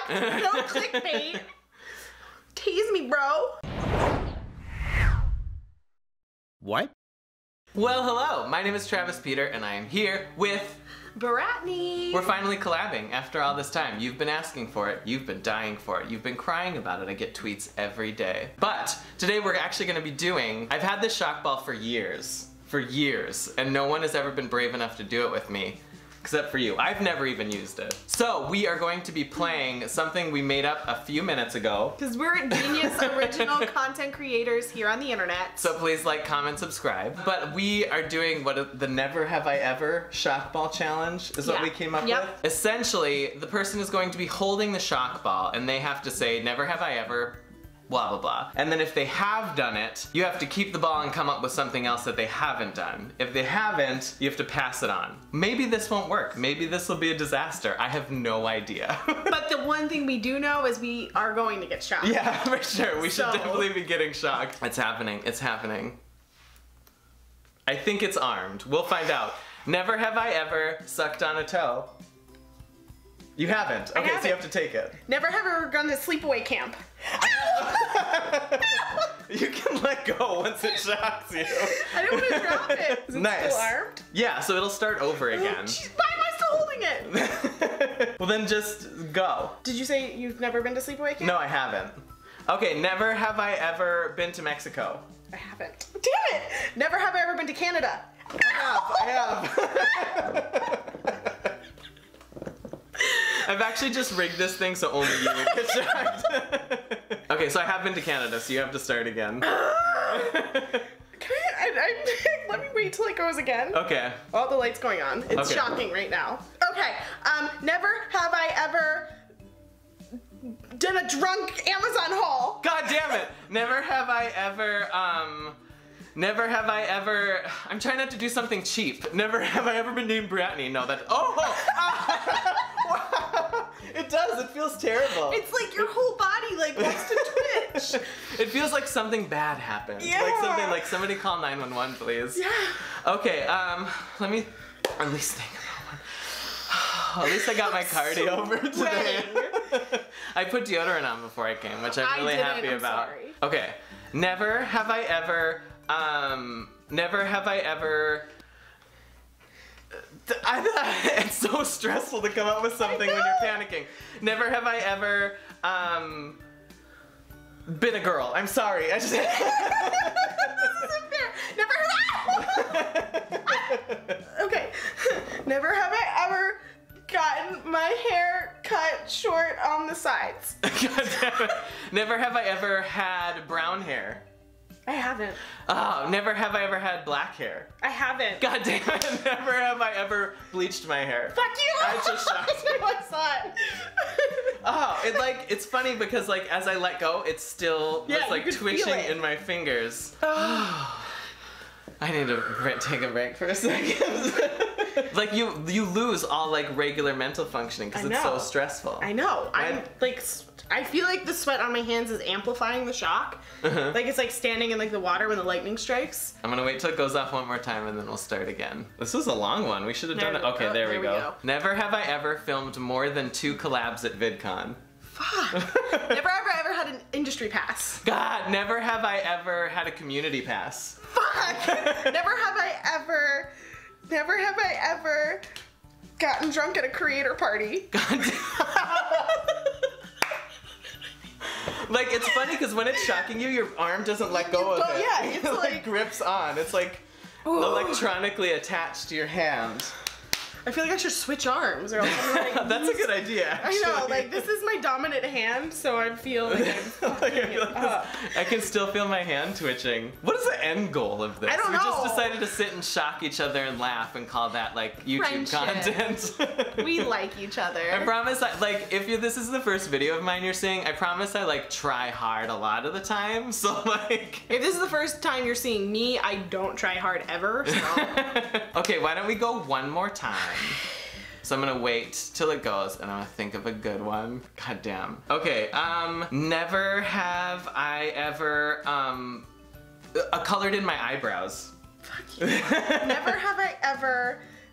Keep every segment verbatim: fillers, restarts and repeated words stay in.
No clickbait. Tease me, bro. What? Well, hello. My name is Travis Peter, and I am here with BratKnee. We're finally collabing after all this time. You've been asking for it. You've been dying for it. You've been crying about it. I get tweets every day. But today we're actually going to be doing. I've had this shock ball for years, for years, and no one has ever been brave enough to do it with me. Except for you. I've never even used it. So we are going to be playing something we made up a few minutes ago. Because we're genius original content creators here on the internet. So please like, comment, subscribe. But we are doing what the Never Have I Ever shock ball challenge is what Yeah. we came up Yep. with. Essentially, the person is going to be holding the shock ball and they have to say, never have I ever, blah blah blah. And then if they have done it, you have to keep the ball and come up with something else that they haven't done. If they haven't, you have to pass it on. Maybe this won't work. Maybe this will be a disaster. I have no idea. But the one thing we do know is we are going to get shocked. Yeah, for sure. We So- should definitely be getting shocked. It's happening. It's happening. I think it's armed. We'll find out. Never have I ever sucked on a toe. You haven't. Okay, haven't. so you have to take it. Never have ever gone to sleepaway camp. You can let go once it shocks you. I don't want to drop it. Is it Nice. still armed? Yeah, so it'll start over again. Jeez, why am I still holding it? Well, then just go. Did you say you've never been to sleepaway camp? No, I haven't. Okay, never have I ever been to Mexico. I haven't. Damn it! Never have I ever been to Canada. I have. I have. I've actually just rigged this thing so only you would get shocked. Okay, so I have been to Canada, so you have to start again. Can I, I, I, let me wait till it goes again. Okay. Oh, the light's going on. It's Okay. shocking right now. Okay, um, never have I ever done a drunk Amazon haul. God damn it! Never have I ever, um... Never have I ever... I'm trying not to do something cheap. Never have I ever been named BratKnee. No, that... Oh! It does. It feels terrible. It's like your whole body like wants to twitch. It feels like something bad happened. Yeah. Like something like somebody call nine one one, please. Yeah. Okay, um, let me at least think about one. At least I got my cardio over today. I put deodorant on before I came, which I'm I really didn't, happy I'm about. sorry. Okay, never have I ever, um, never have I ever. I, it's so stressful to come up with something when you're panicking. Never have I ever, um, been a girl. I'm sorry. I just. This isn't fair. Never have I. Okay. Never have I ever gotten my hair cut short on the sides. God damn it. Never have I ever had brown hair. I haven't. Oh, never have I ever had black hair. I haven't. God damn it. Never have I ever bleached my hair. Fuck you! I just shocked you. I saw it. Oh, it like, it's funny because like as I let go, it's still Yeah, it's you like could feel twitching it. in my fingers. I need to bre- take a break for a second. Like you you lose all like regular mental functioning because I it's so know. stressful. I know. I'm Right? like, s- I feel like the sweat on my hands is amplifying the shock. Uh-huh. Like it's like standing in like the water when the lightning strikes. I'm gonna wait till it goes off one more time and then we'll start again. This is a long one. We should have done There it. we Okay, go. there, we, There we go. go. Never have I ever filmed more than two collabs at VidCon. Fuck. Never ever ever had an industry pass. God, never have I ever had a community pass. Fuck. Never have I ever. Never have I ever gotten drunk at a creator party. God damn. Like, it's funny because when it's shocking you, your arm doesn't let go of don't- it. yeah, it's it like, like- grips on. It's like Ooh. electronically attached to your hand. I feel like I should switch arms or else I'm like, That's a good idea, I know, actually. like this is my dominant hand, so I feel like I'm Like, I, fucking feel it like up. this- I can still feel my hand twitching. What is the end goal of this? I don't we just know. decided to sit and shock each other and laugh and call that like YouTube Friendship. content. We like each other. I promise, I, like, if you this is the first video of mine you're seeing, I promise I like try hard a lot of the time. So like. If this is the first time you're seeing me, I don't try hard ever. So. Okay, why don't we go one more time? So I'm gonna wait till it goes and I'm gonna think of a good one. God damn. Okay, um, never have I ever, um, uh, colored in my eyebrows. Never have I ever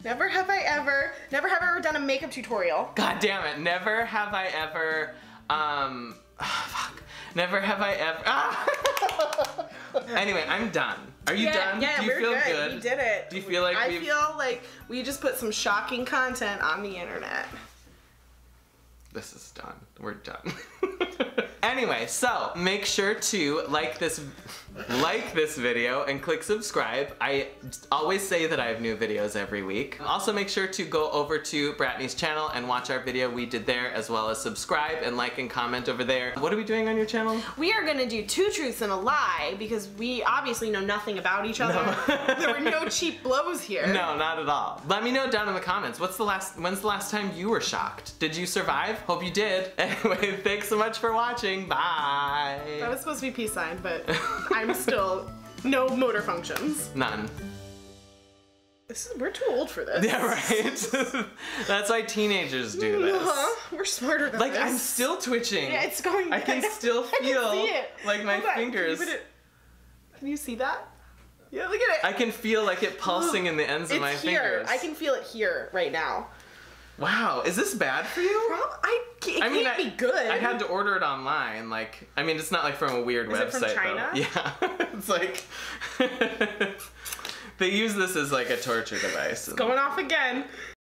Never have I ever, never have I ever done a makeup tutorial. God damn it. Never have I ever, um, oh, fuck. Never have I ever, ah! Anyway, I'm done. Are you yeah, done? Yeah, Do you we're feel good. good? We did it. Do you feel like I we've... feel like we just put some shocking content on the internet. This is done. We're done. Anyway, so make sure to like this like this video and click subscribe. I always say that I have new videos every week. Also make sure to go over to BratKnee's channel and watch our video we did there, as well as subscribe and like and comment over there. What are we doing on your channel? We are gonna do two truths and a lie because we obviously know nothing about each other. No. There were no cheap blows here. No, not at all. Let me know down in the comments. What's the last when's the last time you were shocked? Did you survive? Hope you did. Anyway, thanks so much for watching. Bye. That was supposed to be peace sign, but I'm still no motor functions. None. This is, we're too old for this. Yeah, right. That's why teenagers do this. Uh-huh. We're smarter than Like this. I'm still twitching. Yeah, it's going. I can still feel I can see it. like my Hold on. fingers. Can you, it... can you see that? Yeah, look at it. I can feel like it pulsing in the ends it's of my here. fingers. I can feel it here right now. Wow, is this bad for you? Prob- I it I mean, can't I, be good. I had to order it online. Like, I mean, it's not like from a weird Is website. it from China? Though. Yeah, it's like they use this as like a torture device. It's going off again.